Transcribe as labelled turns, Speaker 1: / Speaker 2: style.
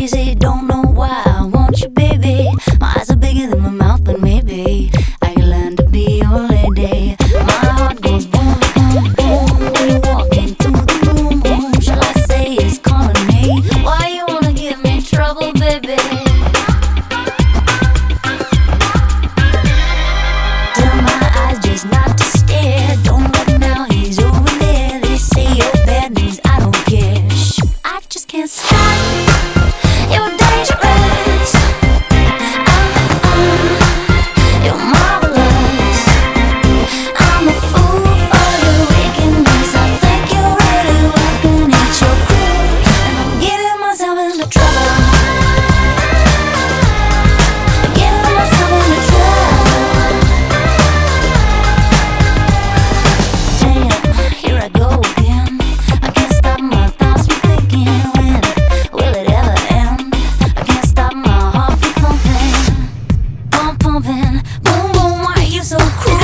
Speaker 1: crazy, don't know why I want you, baby. My eyes are bigger than my mouth, but maybe I can learn to be your lady. My heart goes boom, boom, boom when you walk into the room. Whom shall I say is calling me? Why you wanna give me trouble, baby? Tell my eyes just not to stare. Don't look now, he's over there. They say you're bad news, I don't care. Shh, I just can't stop. You're dangerous. You're marvelous. I'm a fool for your wickedness. I think you're really working at your crew, and I'm getting myself into trouble. Getting myself into trouble. Damn, here I go again. I can't stop my thoughts from thinking. When will it ever end? I can't stop my heart from pumping, pumping, boom, boom. Why are you so cruel?